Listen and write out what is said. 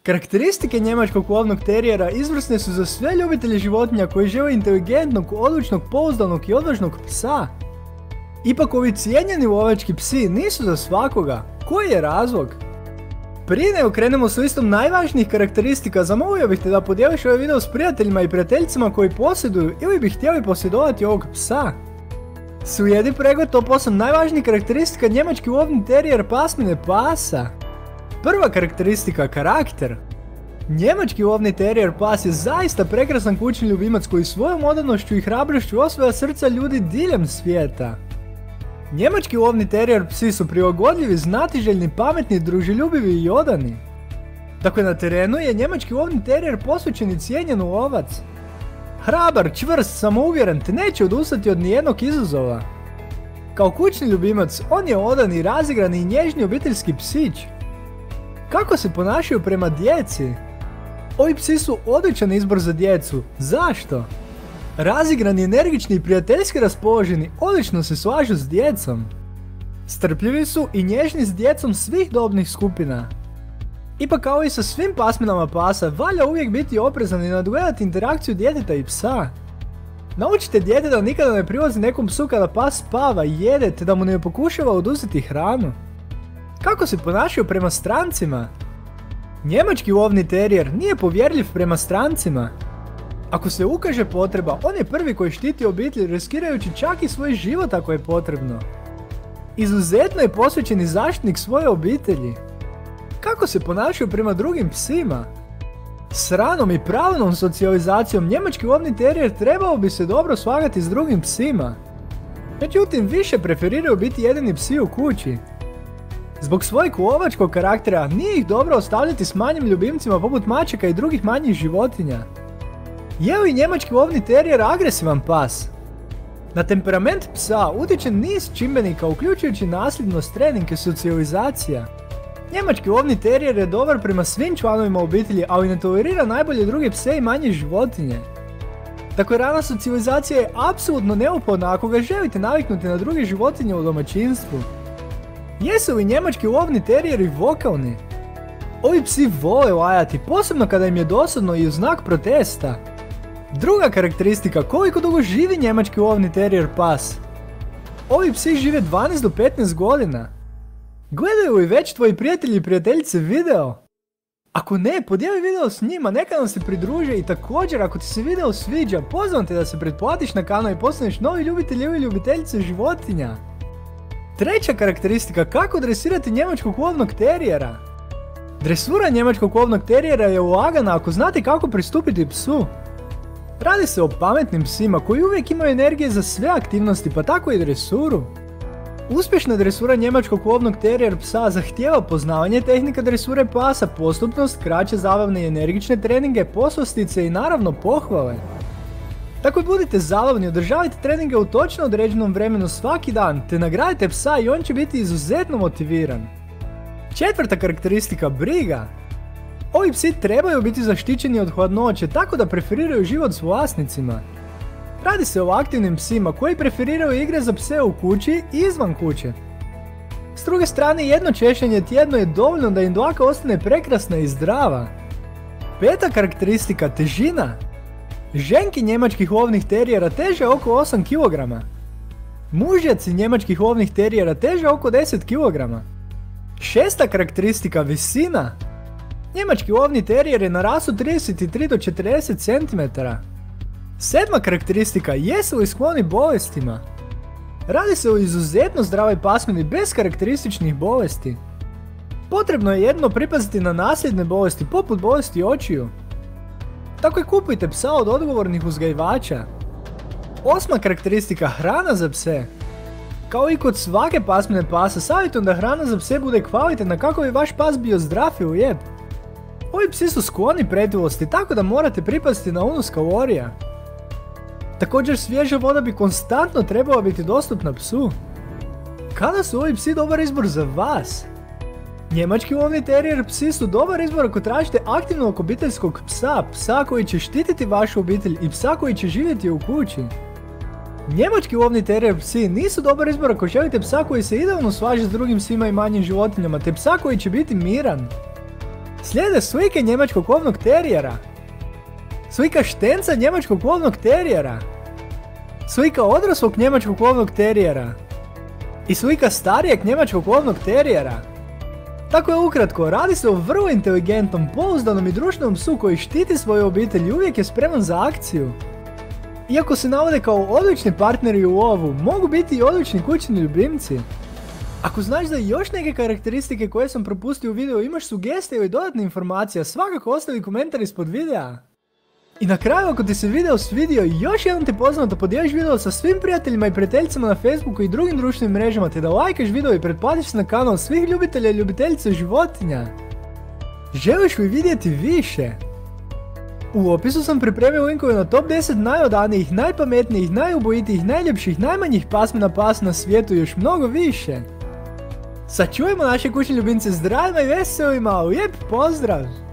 Karakteristike njemačkog lovnog terijera izvrsne su za sve ljubitelje životinja koji žele inteligentnog, odlučnog, pouzdanog i odvažnog psa. Ipak ovi cijenjeni lovački psi nisu za svakoga. Koji je razlog? Prije nego krenemo s listom najvažnijih karakteristika, zamolio bih te da podijeliš ovaj video s prijateljima i prijateljicama koji posjeduju ili bi htjeli posjedovati ovog psa. Slijedi pregled top 8 najvažnijih karakteristika njemački lovni terijer pasmine pasa. Prva karakteristika, karakter. Njemački lovni terijer pas je zaista prekrasan kućni ljubimac koji svojom odanošću i hrabrošću osvaja srca ljudi diljem svijeta. Njemački lovni terijer psi su prilagodljivi, znatiželjni, pametni, druželjubivi i odani. Dakle, na terenu je njemački lovni terijer posvećen i cijenjen lovac. Hrabar, čvrst, samouvjeren te neće odustati od nijednog izazova. Kao kućni ljubimac, on je odani, razigrani i nježni obiteljski psić. Kako se ponašaju prema djeci? Ovi psi su odličan izbor za djecu. Zašto? Razigrani, energični i prijateljski raspoloženi odlično se slažu s djecom. Strpljivi su i nježni s djecom svih dobnih skupina. Ipak kao i sa svim pasminama pasa, valja uvijek biti oprezan i nadgledati interakciju djeteta i psa. Naučite dijete da nikada ne prilazi nekom psu kada pas spava i jede te da mu ne pokušava oduzeti hranu. Kako se ponašaju prema strancima? Njemački lovni terijer nije povjerljiv prema strancima. Ako se ukaže potreba, on je prvi koji štiti obitelj riskirajući čak i svoj život ako je potrebno. Izuzetno je posvećen i zaštitnik svoje obitelji. Kako se ponašaju prema drugim psima? S ranom i pravilnom socijalizacijom njemački lovni terijer trebao bi se dobro slagati s drugim psima. Međutim, više preferiraju biti jedini psi u kući. Zbog svojeg lovačkog karaktera nije ih dobro ostavljati s manjim ljubimcima poput mačaka i drugih manjih životinja. Je li njemački lovni terijer agresivan pas? Na temperament psa utječe niz čimbenika uključujući nasljednost, trening i socijalizacija. Njemački lovni terijer je dobar prema svim članovima obitelji, ali ne tolerira najbolje druge pse i manje životinje. Dakle, rana socijalizacija je apsolutno neophodna ako ga želite naviknuti na druge životinje u domaćinstvu. Jesu li njemački lovni terijeri vokalni? Ovi psi vole lajati, posebno kada im je dosadno i u znak protesta. Druga karakteristika, koliko dugo živi njemački lovni terijer pas? Ovi psi žive 12 do 15 godina. Gledaju li već tvoji prijatelji i prijateljice video? Ako ne, podijeli video s njima, neka nam se pridruže i također ako ti se video sviđa, pozivam te da se pretplatiš na kanal i postaneš novi ljubitelj ili ljubiteljica životinja. Treća karakteristika, kako dresirati njemačkog lovnog terijera? Dresura njemačkog lovnog terijera je lagana ako znate kako pristupiti psu. Radi se o pametnim psima koji uvijek imaju energije za sve aktivnosti, pa tako i dresuru. Uspješna dresura njemačkog lovnog terijer psa zahtijeva poznavanje tehnika dresure pasa, postupnost, kraće, zabavne i energične treninge, poslostice i naravno pohvale. Tako budite zabavni, održavajte treninge u točno određenom vremenu svaki dan, te nagradite psa i on će biti izuzetno motiviran. Četvrta karakteristika, briga. Ovi psi trebaju biti zaštićeni od hladnoće, tako da preferiraju život s vlasnicima. Radi se o aktivnim psima koji preferiraju igre za pse u kući i izvan kuće. S druge strane, jedno češljanje tjedno je dovoljno da im dlaka ostane prekrasna i zdrava. Peta karakteristika, težina. Ženki njemačkih lovnih terijera teže oko 8 kg. Mužjaci njemačkih lovnih terijera teže oko 10 kg. Šesta karakteristika, visina. Njemački lovni terijer je narastao 33 do 40 cm. Sedma karakteristika, jesu li skloni bolestima? Radi se o izuzetno zdravoj pasmini bez karakterističnih bolesti. Potrebno je jedno pripaziti na nasljedne bolesti poput bolesti očiju. Tako i kupujte psa od odgovornih uzgajivača. Osma karakteristika, hrana za pse. Kao i kod svake pasmine pasa, savjetujem da hrana za pse bude kvalitetna kako bi vaš pas bio zdrav i lijep. Ovi psi su skloni pretilosti, tako da morate pripaziti na unos kalorija. Također, svježa voda bi konstantno trebala biti dostupna psu. Kada su ovi psi dobar izbor za vas? Njemački lovni terijer psi su dobar izbor ako tražite aktivnog obiteljskog psa, psa koji će štititi vašu obitelj i psa koji će živjeti u kući. Njemački lovni terijer psi nisu dobar izbor ako želite psa koji se idealno slaže s drugim psima i manjim životinjama, te psa koji će biti miran. Slijede slike njemačkog ovnog terijera. Slika štenca njemačkog ovnog terijera. Slika odraslog njemačkog ovnog terijera. I slika starijeg njemačkog ovnog terijera. Tako je ukratko, radi se o vrlo inteligentnom, pouzdanom i društvenom psu koji štiti svoju obitelj i uvijek je spreman za akciju. Iako se navode kao odlični partneri u lovu, mogu biti i odlični kućni ljubimci. Ako znaš da još neke karakteristike koje sam propustio u videu imaš sugestije ili dodatne informacije, svakako ostavi komentar ispod videa. I na kraju, ako ti se video svidio, još jednom te pozivam da podijeliš video sa svim prijateljima i prijateljicama na Facebooku i drugim društvenim mrežama, te da lajkaš video i pretplatiš se na kanal svih ljubitelja i ljubiteljica životinja. Želiš li vidjeti više? U opisu sam pripremio linkove na top 10 najodanijih, najpametnijih, najubojitijih, najljepših, najmanjih pasmina pasa na svijetu i još mnogo više. Sačuvajmo naše kućne ljubimce zdravima i veselima, lijep pozdrav!